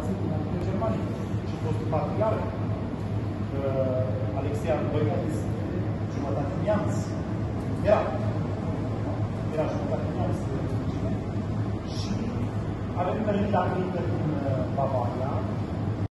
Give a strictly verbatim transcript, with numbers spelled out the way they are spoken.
Franței, din Anglia, Germaniei. Și fostul patriarh, uh, Alexei al doilea, este jumătate neamț. Era. Era jumătate neamț de origine. Și avem Mărâni la din Bavaria,